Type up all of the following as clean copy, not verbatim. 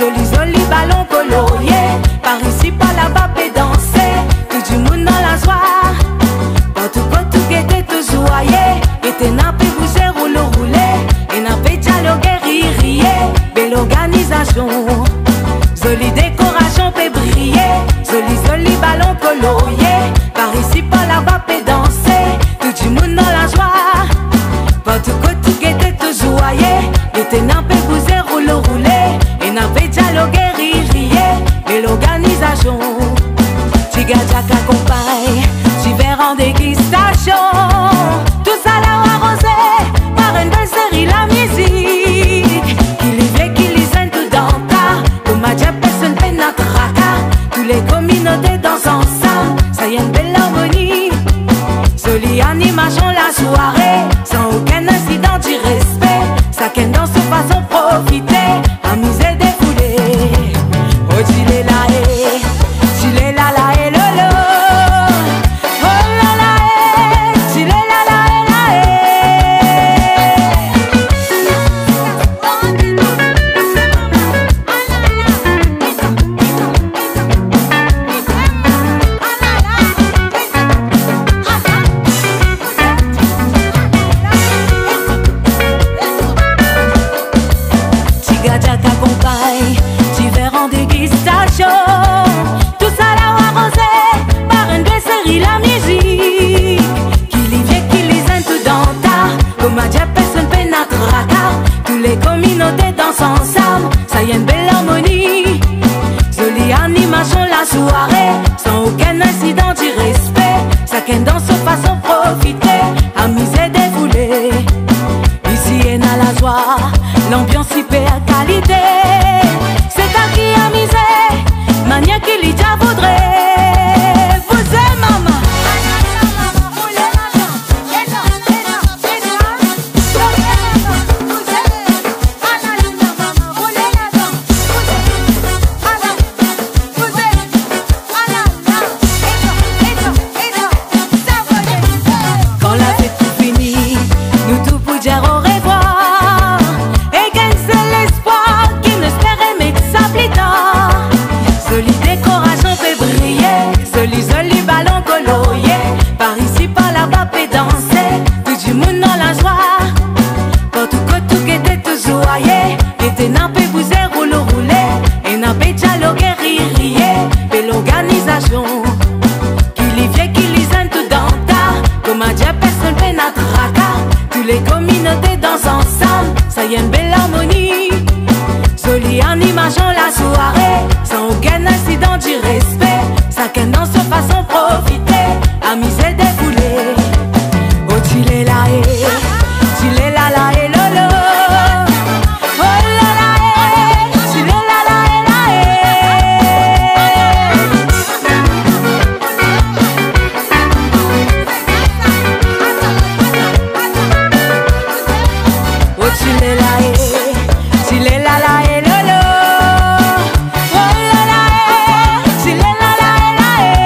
Joli, joli ballon colorié. Par ici, par là-bas, peut danser. Tout du monde dans la soirée. Partout, partout, était tout joyeux. Et t'es nappé, bouger, rouler. Et nappé, dialoguer, rire. Belle organisation. Jolie décoration, peut briller. Joli, joli ballon colorié. Par ici, par là-bas, peut danser. Tout du monde dans la joie. Partout, partout, était tout joyeux. Et t'es nappé, bouger, rouler. Et nappé, dialoguer, rire. Belle organisation. Tiga Jack accompagne. Tu verras en dégustation. Tout ça là arrosé par une belle série, la musique. Qui livre, qui lisent tout dans ta. Comme ma diable, personne peine à tracas. Tous les communautés dansent ensemble. Ça y est, une belle harmonie. Jolie animation la soirée. Sans aucun incident du respect. Chacun dans sa façon profiter. Amuser, défouler. Oh, tu l'es là, tu l'es là, là, et lolo. Oh là là, tu l'es là, là, et là, Tiga Jack accompagne, tu verras en dégustation. Tout ça là arrosé par une belle série, la musique. Qui livre, qui lisent tout dans ta. Comme ma diable, personne peine à tracas. Tous les communautés dansent ensemble. Ça y est, une belle harmonie. Jolie animation la soirée. Sans aucun incident du respect. Chacun dans sa façon profiter. Amuser, défouler. Ici est à la joie. L'ambiance hyper qualité. C'est à qui amuser. Mania qui l'y déjà voudrait. Vous êtes maman. Quand la fête est finie, nous tout pour dire au revoir. Et gagne c'est l'espoir qui ne espérait mais que ça plus tard. Jolie décoration peut briller. Joli, joli ballon colorié. Par ici, par là-bas, peut danser. Tout du monde dans la joie. Partout, tout était tout joyeux. Et t'es nappé, bouger, rouler. Et nappé, dialoguer, rire. Belle organisation. Qui livre, qui lisent tout dans ta. Comme un diable, personne peine à tracas. Tous les communautés dansent ensemble. Ça y est, une belle harmonie. Jolie animation la soirée. Sans aucun incident du respect. Chacun dans sa façon profiter. Amuser, défouler. Oh, tu l'es là, tu l'es là, là, et lolo. Oh là là, tu l'es là, là, et là, oh, tu l'es là, tu l'es là, là, et lolo. Oh là là, tu l'es là, là, et là,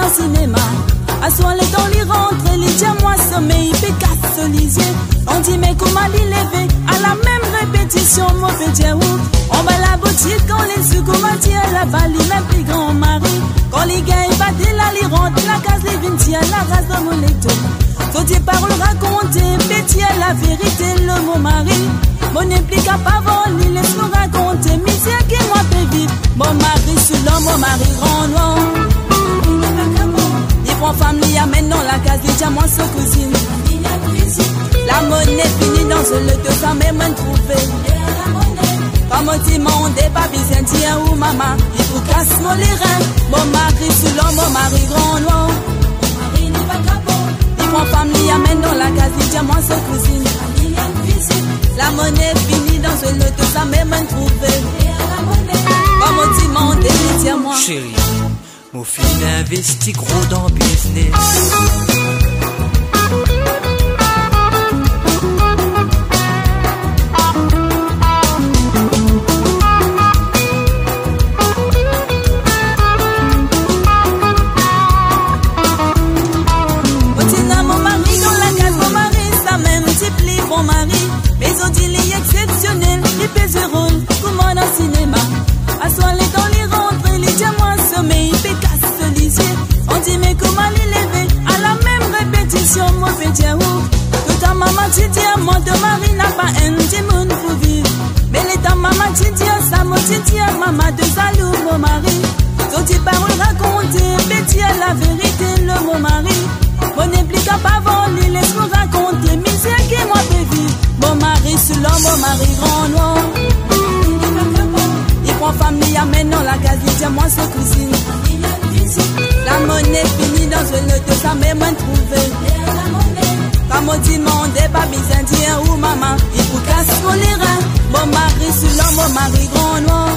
au cinéma. Assois les dans les rentrées, les diamants sommeil, pécasse les yeux. On dit mais comment les lever, à la même répétition, mon petit ou. On va la boutique, quand les sous, comment dire, la balle, même plus grand mari. Quand les gars, ils battent là, les rentrent, la case, les vingt, la race de mon lecto. Quand tu parles, raconter, petit, la vérité, le mot mari. Mon implique à pas voler, laisse-nous raconter, misère qui moi fait vite. Mon mari sous l'homme, mon mari grand noir. Il prend femme, il amène dans la case, il dit à moi sa cousine. La monnaie finie dans ce loto, ça même trouvé. Comme on dit, mon débat, byzantin ou maman, il faut casse mon les reins. Mon mari sous l'homme, mon mari grand noir. Il prend femme, il amène dans la case, il dit à moi sa cousine. La monnaie finie dans ce loto, ça même trouvé. Comme on dit, mon débat, moi. Chérie, mon fils investi gros dans le business. Exceptionnel, les pèse rôle, comment dans le cinéma. Assois les dans les rentrées, les diamants sommeil, pécasse les yeux. On dit mais comment les lever, à la même répétition, mon petit ou. Tout ta maman tu dis à moi de mari n'a pas un petit monde pour vivre. Mais les ta maman tu dis à ça, moi tu dis à maman de salou, mon mari. Quand tu parles raconter, petit à la vérité, le mot mari. Mon implique à pas voler, laisse-moi raconter, misère qui moi fait vivre. Mon mari sous l'homme, mon mari grand noir. Il prend femme, il amène dans la case, il dit à moi sa cousine. La monnaie finie dans ce loto, ça même trouvé. Comme on dit, mon débat, byzantin ou maman, il faut casse pour les reins. Mon mari sous l'homme, mon mari grand noir.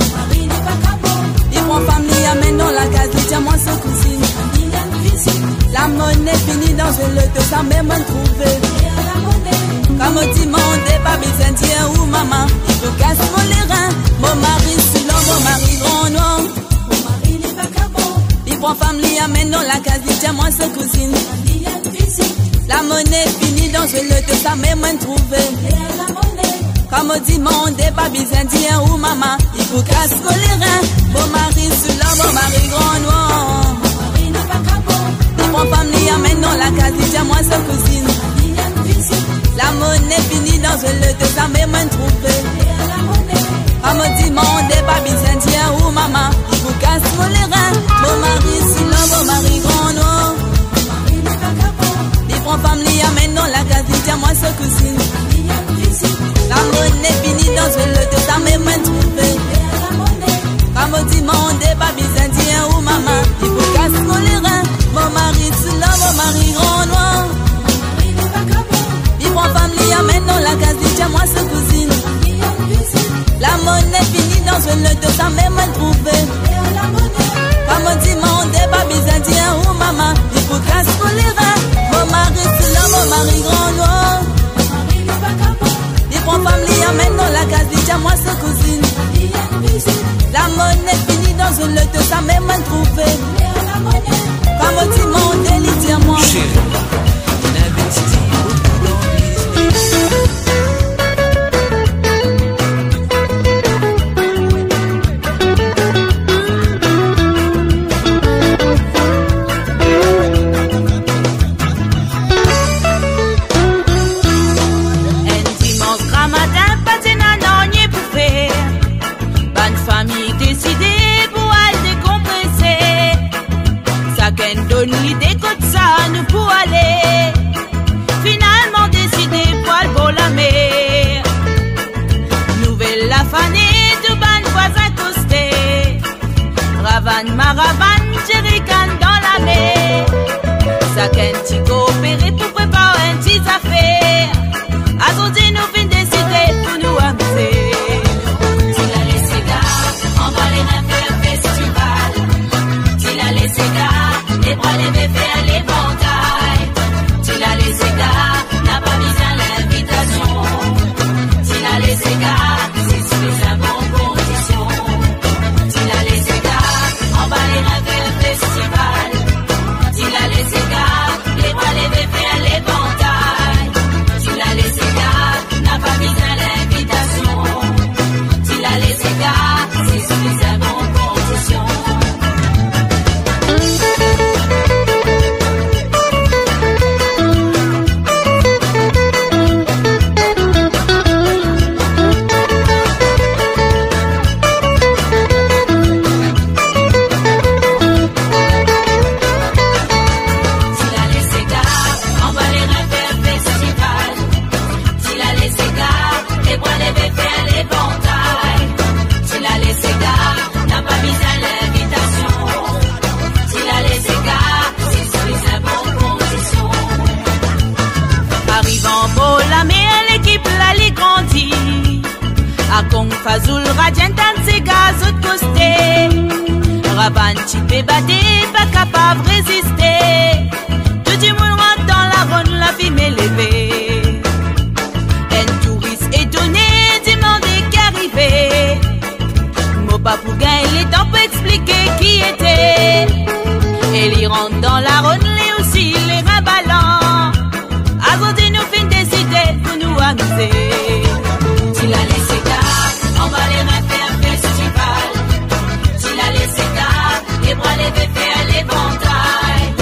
Il prend femme, il amène dans la case, il dit à moi sa cousine. La monnaie finie dans ce loto, ça même trouvé. Comme on dit, mon débat, byzantin ou maman, il faut casse pour les reins. Mon mari sous l'homme, mon mari grand noir. Il prend femme, il amène dans la case, il dit à moi sa cousine. La monnaie finie dans ce loto, ça même trouvé. Comme on dit, mon débat, byzantin ou maman, il faut casse pour les reins. Mon mari sous l'homme, mon mari grand noir. Il prend femme, il amène dans la case, il dit à moi sa cousine. La monnaie finie dans ce loto, ça même trouvé. Comme on dit, mon débat, byzantin ou maman, il faut casse pour les reins. Mon mari sous l'homme, mon mari grand noir. Il prend femme, il amène dans la case, il dit à moi sa cousine. La monnaie finie dans ce loto, ça même trouvé. Comme on dit, mon débat, byzantin ou maman, il faut casse pour les reins. Mon mari sous l'homme, mon mari grand noir. Il prend femme, il amène dans la case, il dit à moi sa cousine. La monnaie finie dans ce loto, ça même trouvé. Comme on dit, mon débat, byzantin ou maman, il faut casse pour les reins. Mon mari sous l'homme, mon mari grand noir. Il prend femme, il amène dans la case, il dit à moi sa cousine. La monnaie finie dans ce loto, ça même trouvé. Comme on dit, mon délit, dis à moi. Chérie, on investit beaucoup dans le business. L'idée que ça nous pour aller finalement décidé poil pour la mer. Nouvelle la fanée de ban voisin costé. Ravane maravane jerrycan dans la mer. Ça qu'un petit coopéré pour préparer un petit affaire. Attendez nous fin décider pour nous amuser. S'il a les cigares, on va les refaire festival. S'il a les cigares, les bras les faire l'éventail. S'il a les égards, n'a pas besoin l'invitation. S'il a les égards, c'est sous les bonnes conditions. S'il a les égards, on va les refaire festival. Akong Fazoul Radiantan c'est gaz autre costé. Raban Chipé Badé pas capable de résister. Tout le monde rentre dans la ronde, la fille est levée. Un touriste étonné demande qui arrivait. Mon papouga il est temps pour expliquer qui était. Et il rentre dans la ronde, lui aussi les raballant. Azodi nous fin décider pour nous amuser. S'il a laissé tard, on va les refaire un festival. S'il a laissé tard, les bras levés faire l'éventail.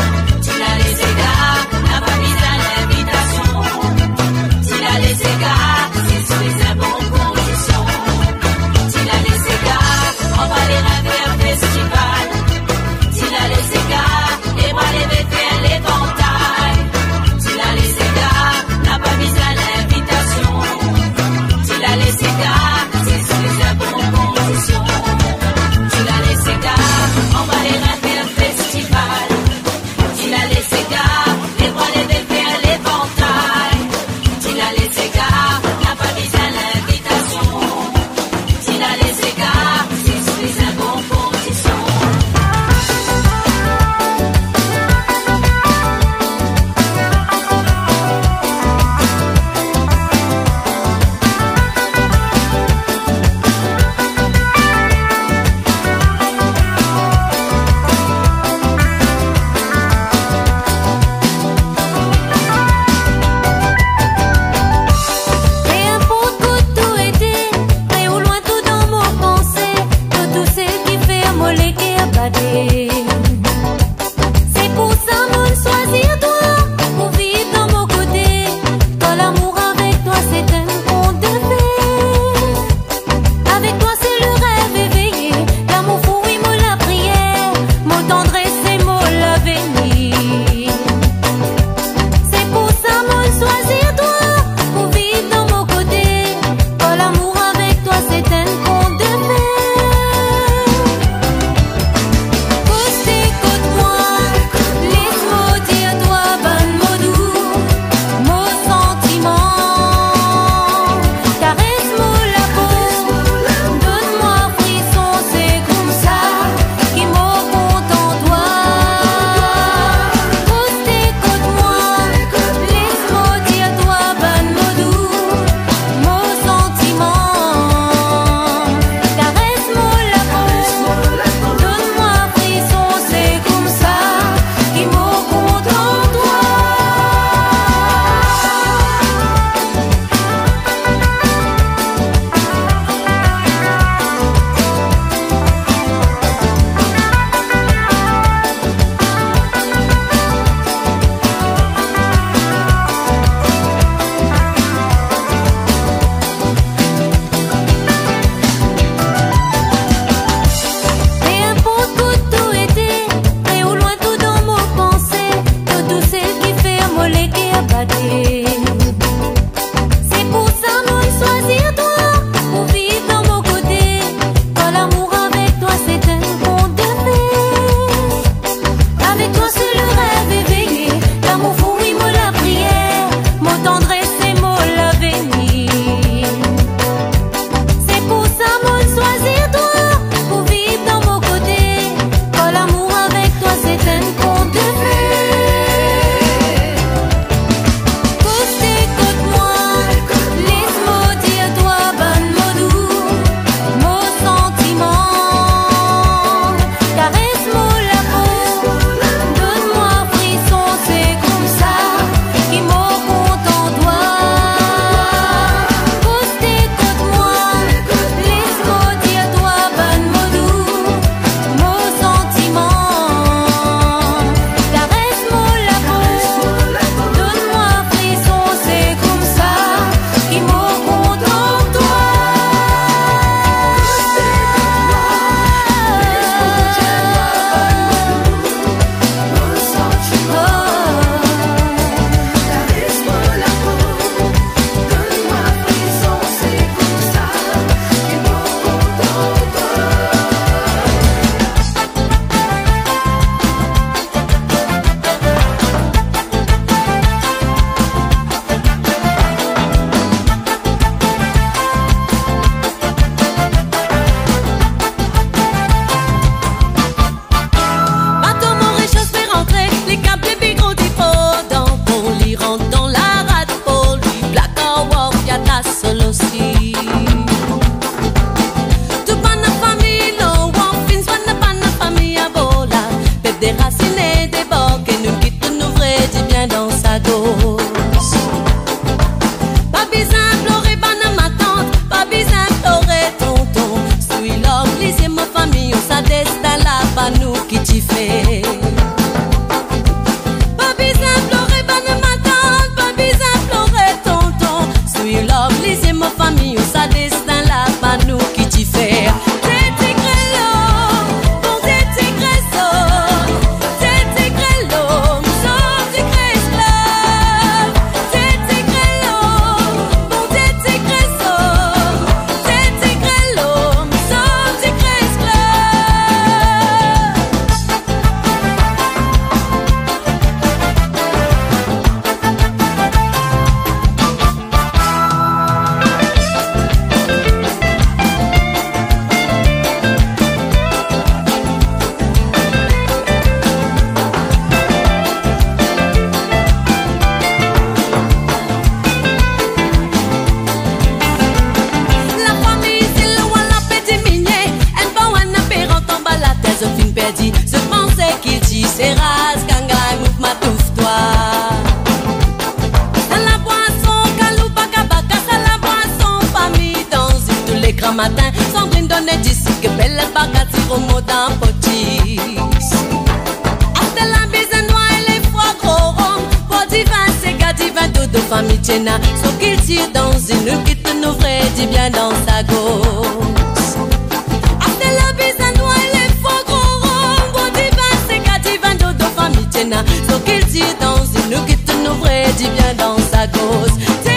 matin. Sandrine donne d'ici que belle bagati au mot d'un potis. Après la bise noire et les foie gros rond. Pour divin, c'est gars divin, dodo famille Tchena. Sauf qu'il tire dans une quitte nous vrai, dit bien dans sa gosse. Après la bise noire et les foie gros rond. Pour divin, c'est gars divin, dodo famille Tchena. Sauf qu'il tire dans une quitte nous vrai, dit bien dans sa gosse.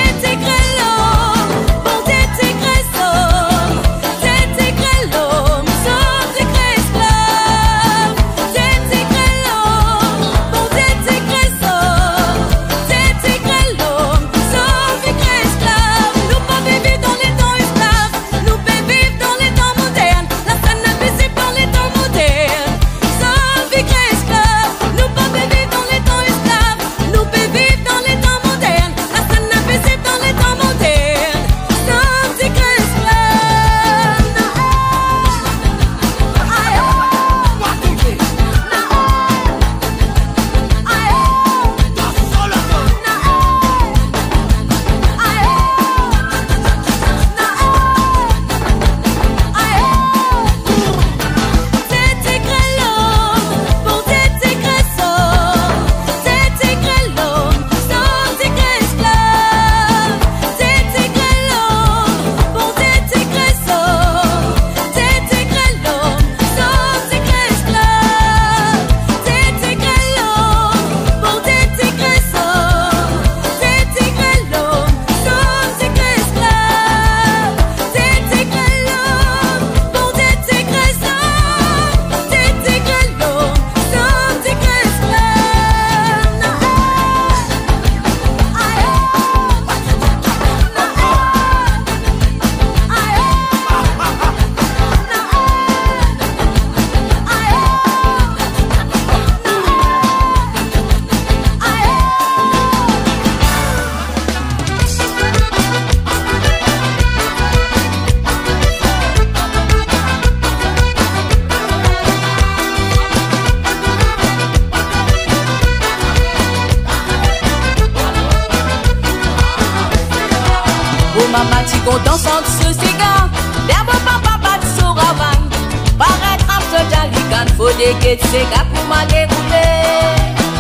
Maman, tu comptes ensemble ce cigare. L'herbe papa bat sur Ravan. Paraître un peu d'aligan. Faut des guettes, c'est gars pour m'a déroulé.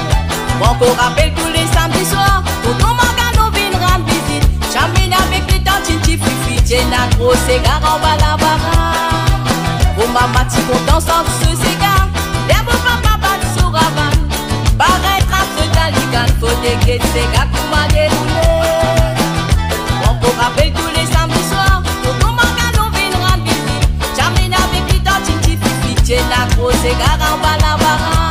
Bon, qu'on rappelle tous les samedis soirs. Pour ton magasin, vient rendre visite. Chamine avec les tantines, tu fifi. Tiens, la grosse cigare en bas la barre. Bon, maman, tu comptes ensemble ce cigare. L'herbe papa bat sur Ravan. Paraître un peu d'aligan. Faut des guettes, c'est gars pour m'a déroulé. On rappelle tous les samedis soirs. Pour ton magasin, vient rendre visite. Chamine avec les tantines, tu fifi. Tiens, la grosse cigare en bas la barre.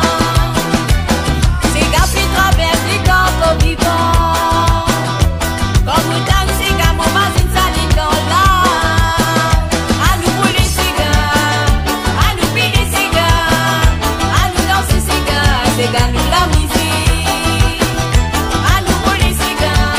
C'est gars qui traverse les corps au vivant. Quand vous dansez, quand mon mazine s'allie dans là. À nous rouler cigares, à nous piler cigares, à nous danser cigares, c'est gars nous la musique. À nous rouler cigares.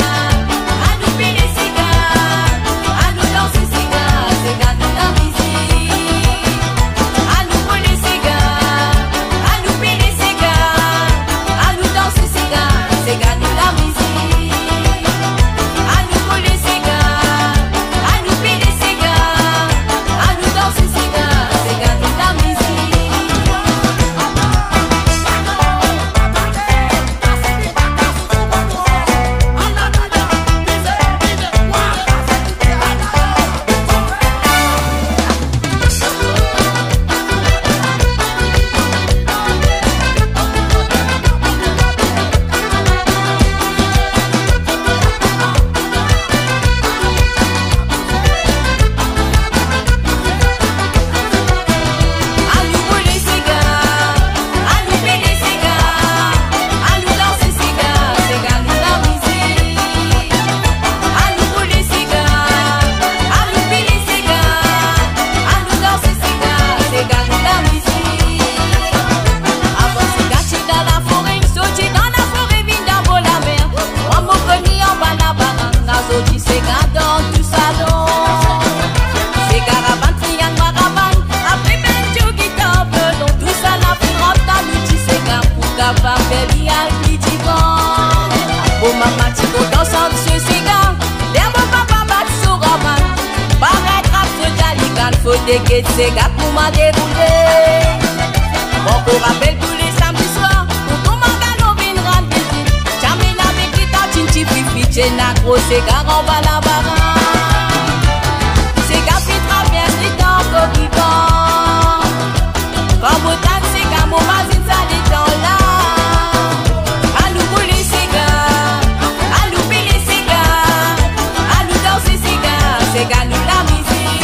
que c'est gars pour m'a déroulé. Mon corps rappelle tous les samedis soirs, pour tout mon galon vin rendre visite. Jamais la béquille tantine ti pipi, t'es nagro, c'est gars en bas la barre. C'est gars qui traverse les temps vivant. Comme autant c'est gars mon mazine ça les temps là. À nous rouler ces gars, à nous piler ces gars, à nous danser ces gars, c'est gars nous la musique.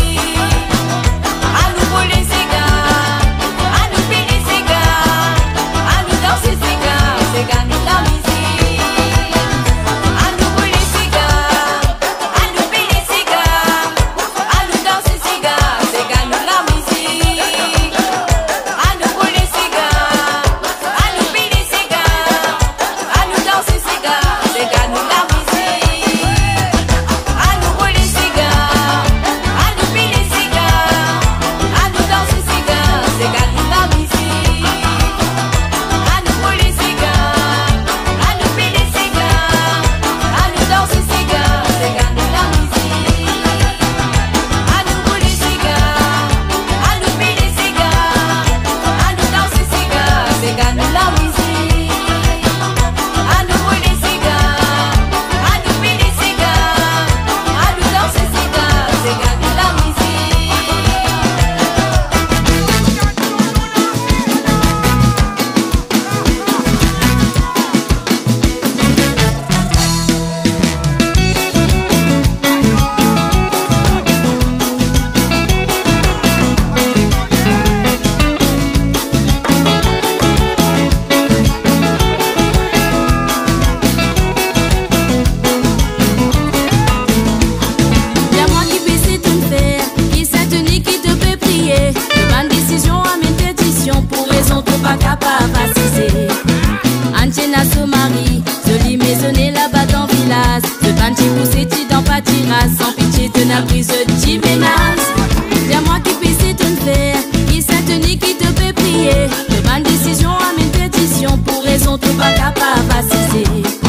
Sans pitié te n'a prise t'y menace. Y'a moi qui puisse te faire, qui s'attenie, qui te fait prier. De bonnes décisions à mes pétitions, pour raison trop pas capable à cesser.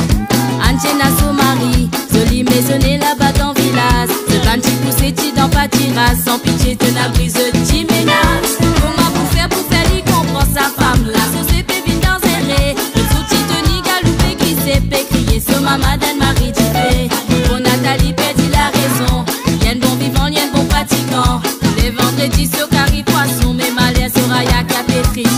Antiena son mari, joli maisonnée là-bas dans le village. De bonnes qui pousse t'y dans pas tiras, sans pitié te n'a prise t'y menace. Comment pour faire lui comprendre sa femme là, société vient dans zéré. Le sous-ti teni galoupé qui s'est fait crier, ce maman d'un mari du fait. Pour Nathalie perdit la raison, y'a un bon vivant, y'a un bon pratiquant. Les vendredis sur carré poisson, mais malais sur Raya qui a pétrifiant.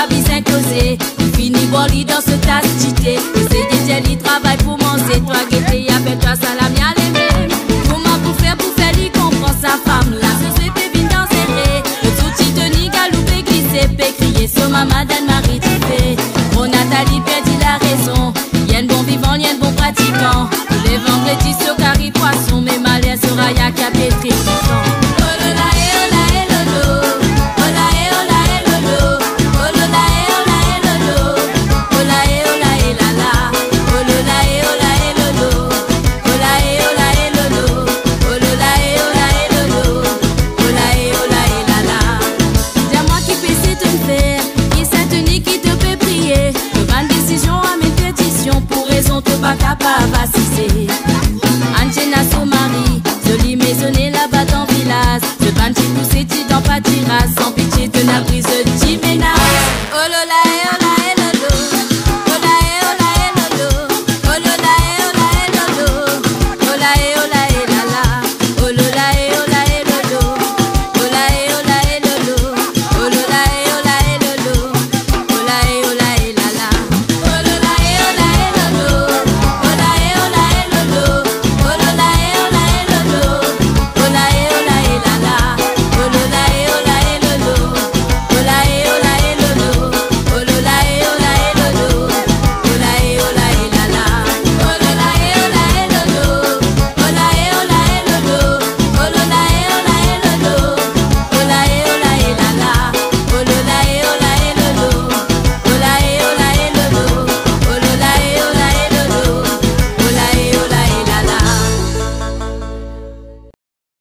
Dans ce tas de cité, c'est des gels, ils travaillent pour manger, toi qui